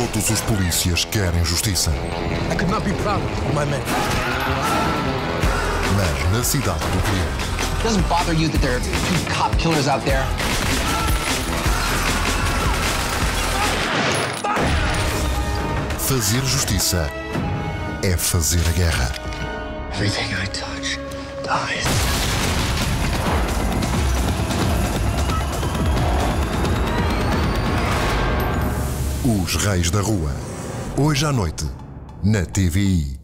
Todos os polícias querem justiça. I could not be proud of my men. Mas na cidade do crime. It doesn't bother you that there are 2 cop killers out there? Fazer justiça é fazer a guerra. Everything I touch dies. Os Reis da Rua. Hoje à noite, na TVI.